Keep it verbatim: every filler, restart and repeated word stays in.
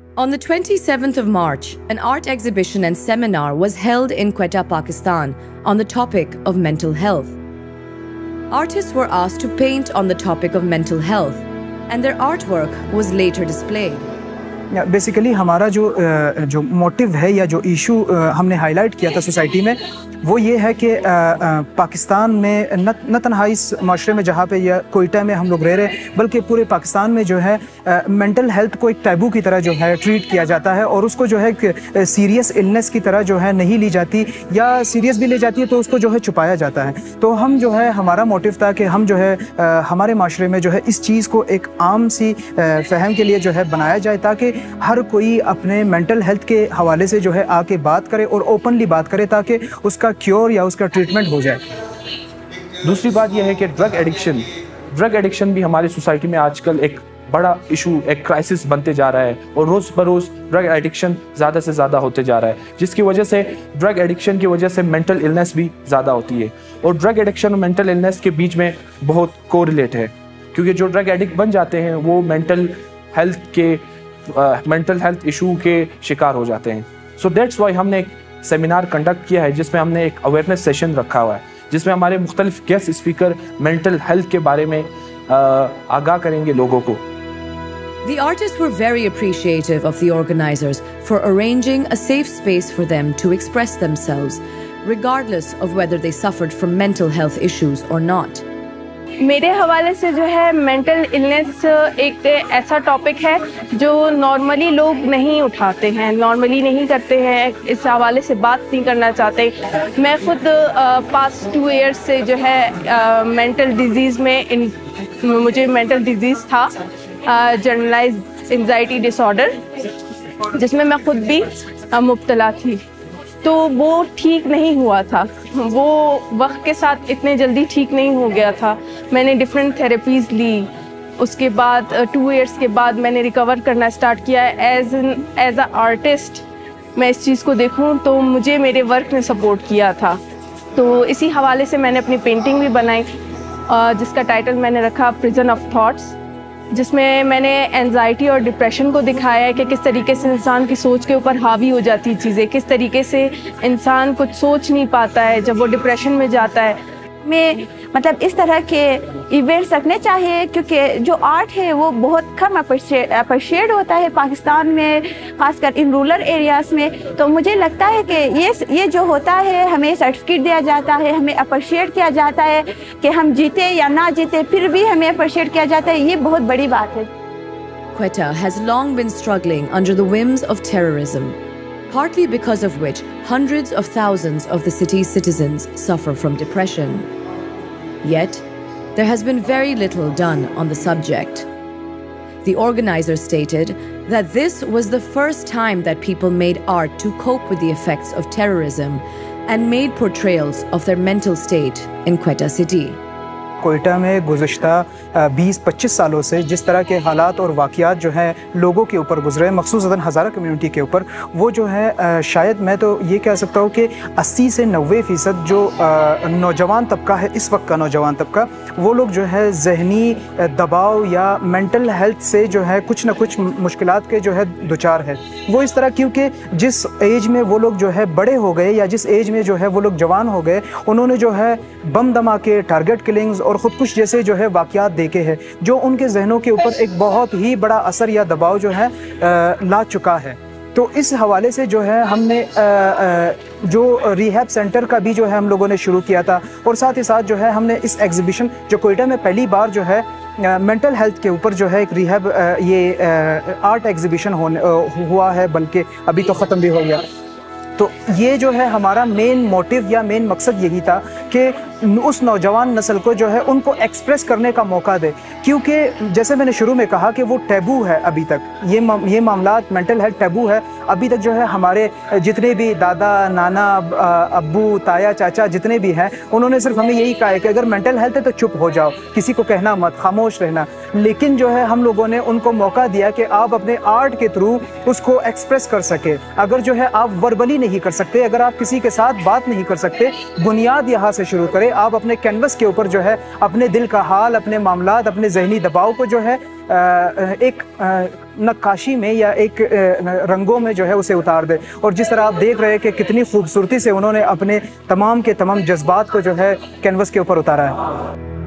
On the twenty-seventh of March, an art exhibition and seminar was held in Quetta, Pakistan, on the topic of mental health. Artists were asked to paint on the topic of mental health, and their artwork was later displayed. Basically ہمارا جو جو motive ہے یا جو issue ہم نے high light کیا تھا سوسائٹی میں وہ یہ ہے کہ پاکستان میں نہ تنہا اس معاشرے میں جہاں پہ یا کوئٹہ میں ہم لوگ رہ رہے ہیں بلکہ پورے پاکستان میں جو ہے مینٹل ہیلتھ کو ایک ٹیبو کی طرح جو ہے ٹریٹ کیا جاتا ہے اور اس کو جو ہے سیریس النس کی طرح جو ہے نہیں لی جاتی یا سیریس بھی لی جاتی ہے تو اس کو جو ہے چھپایا جاتا ہے. تو ہم جو ہے ہمارا موٹیو تھا کہ ہم جو ہے ہمارے معاشرے میں جو ہے اس چیز کو ایک عام سی فہم کے لیے جو ہے بنایا جائے تاکہ ہر کوئی اپنے مینٹل ہیلتھ کے حوالے سے جو ہے آ کے بات کرے اور اوپنلی بات کرے تاکہ اس کا کیور یا اس کا ٹریٹمنٹ ہو جائے. دوسری بات یہ ہے کہ ڈرگ ایڈکشن ڈرگ ایڈکشن بھی ہماری سوسائٹی میں آج کل ایک بڑا ایشو ایک کرائسس بنتے جا رہا ہے اور روز بروز ڈرگ ایڈکشن زیادہ سے زیادہ ہوتے جا رہا ہے جس کی وجہ سے ڈرگ ایڈکشن کی وجہ سے مینٹل النس بھی زیادہ ہوتی ہے اور ڈرگ ایڈکشن اور مینٹل النس کے بیچ میں بہت کوریلیٹ ہے کیونکہ جو ڈرگ ایڈکٹ بن جاتے ہیں وہ مینٹل ہیلتھ کے مینٹل ہیلتھ ایشو کے شکار ہو جاتے ہیں. سو دیٹس وائی ہم نے ایک سیمینار کنڈکٹ کیا ہے جس میں ہم نے ایک اویئرنیس سیشن رکھا ہوا ہے جس میں ہمارے مختلف گیسٹ اسپیکر مینٹل ہیلتھ کے بارے میں آگاہ کریں گے لوگوں کو. The artists were very appreciative of the organizers for arranging a safe space for them to express themselves, regardless of whether they suffered from mental health issues or not. میرے حوالے سے جو ہے مینٹل النس ایک ایسا topic ہے جو normally لوگ نہیں اٹھاتے ہیں نارملی نہیں کرتے ہیں اس حوالے سے بات نہیں کرنا چاہتے. میں خود پاسٹ ٹو ایئرس سے جو ہے مینٹل ڈیزیز میں مجھے مینٹل ڈیزیز تھا جنرلائزڈ انزائٹی ڈس آرڈر جس میں میں خود بھی مبتلا تھی. تو وہ ٹھیک نہیں ہوا تھا وہ وقت کے ساتھ اتنے جلدی ٹھیک نہیں ہو گیا تھا. میں نے ڈفرینٹ تھراپیز لی اس کے بعد ٹو ایئرس کے بعد میں نے ریکور کرنا اسٹارٹ کیا. As an as a artist میں اس چیز کو دیکھوں تو مجھے میرے ورک نے سپورٹ کیا تھا. تو اسی حوالے سے میں نے اپنی پینٹنگ بھی بنائی جس کا ٹائٹل میں نے رکھا پرزن آف تھاٹس جس میں میں نے اینزائٹی اور ڈپریشن کو دکھایا ہے کہ کس طریقے سے انسان کی سوچ کے اوپر حاوی ہو جاتی چیزیں کس طریقے سے انسان کچھ سوچ نہیں پاتا ہے جب وہ ڈپریشن میں جاتا ہے. میں مطلب اس طرح کے ایونٹس رکھنے چاہیے کیونکہ جو آرٹ ہے وہ بہت کم اپریشیٹ ہوتا ہے پاکستان میں خاص کر ان رورل ایریاز میں. تو مجھے لگتا ہے کہ یہ یہ جو ہوتا ہے ہمیں سرٹیفکیٹ دیا جاتا ہے ہمیں اپریشیٹ کیا جاتا ہے کہ ہم جیتے یا نہ جیتے پھر بھی ہمیں اپریشیٹ کیا جاتا ہے. یہ بہت بڑی بات ہے. Quetta has long been struggling under the whims of terrorism, partly because of which hundreds of thousands of the city's citizens suffer from depression. Yet, there has been very little done on the subject. The organizers stated that this was the first time that people made art to cope with the effects of terrorism and made portrayals of their mental state in Quetta city. Quetta میں گزشتہ بیس پچیس سالوں سے جس طرح کے حالات اور واقعات جو ہیں لوگوں کے اوپر گزرے خصوصاً ہزارہ کمیونٹی کے اوپر وہ جو ہے شاید میں تو یہ کہہ سکتا ہوں کہ اسی سے نوے فیصد جو نوجوان طبقہ ہے اس وقت کا نوجوان طبقہ وہ لوگ جو ہے ذہنی دباؤ یا مینٹل ہیلتھ سے جو ہے کچھ نہ کچھ مشکلات کے جو ہے دوچار ہے. وہ اس طرح کیونکہ جس ایج میں وہ لوگ جو ہے بڑے ہو گئے یا جس ایج میں جو ہے وہ لوگ جوان ہو گئے انہوں نے جو ہے بم دھماکے ٹارگٹ کلنگز اور خودکش جیسے جو ہے واقعات دیکھے ہیں جو ان کے ذہنوں کے اوپر ایک بہت ہی بڑا اثر یا دباؤ جو ہے لا چکا ہے. تو اس حوالے سے جو ہے ہم نے جو ریہیب سینٹر کا بھی جو ہے ہم لوگوں نے شروع کیا تھا اور ساتھ ہی ساتھ جو ہے ہم نے اس ایگزیبیشن جو کوئٹہ میں پہلی بار جو ہے مینٹل ہیلتھ کے اوپر جو ہے ایک ریہیب یہ آرٹ ایگزیبیشن ہوا ہے بلکہ ابھی تو ختم بھی ہو گیا. تو یہ جو ہے ہمارا مین موٹیو یا مین مقصد یہی تھا کہ اس نوجوان نسل کو جو ہے ان کو ایکسپریس کرنے کا موقع دے کیونکہ جیسے میں نے شروع میں کہا کہ وہ ٹیبو ہے ابھی تک یہ یہ معاملات مینٹل ہیلتھ ٹیبو ہے ابھی تک جو ہے ہمارے جتنے بھی دادا نانا ابو تایا چاچا جتنے بھی ہیں انہوں نے صرف ہمیں یہی کہا ہے کہ اگر مینٹل ہیلتھ ہے تو چپ ہو جاؤ کسی کو کہنا مت خاموش رہنا. لیکن جو ہے ہم لوگوں نے ان کو موقع دیا کہ آپ اپنے آرٹ کے تھرو اس کو ایکسپریس کر سکے. اگر جو ہے آپ وربلی نہیں کر سکتے اگر آپ کسی کے ساتھ بات نہیں کر سکتے بنیاد یہاں سے شروع کریں. آپ اپنے کینوس کے اوپر جو ہے اپنے دل کا حال اپنے معاملات اپنے ذہنی دباؤ کو جو ہے ایک نقاشی میں یا ایک رنگوں میں جو ہے اسے اتار دے. اور جس طرح آپ دیکھ رہے ہیں کہ کتنی خوبصورتی سے انہوں نے اپنے تمام کے تمام جذبات کو جو ہے کینوس کے اوپر اتارا ہے.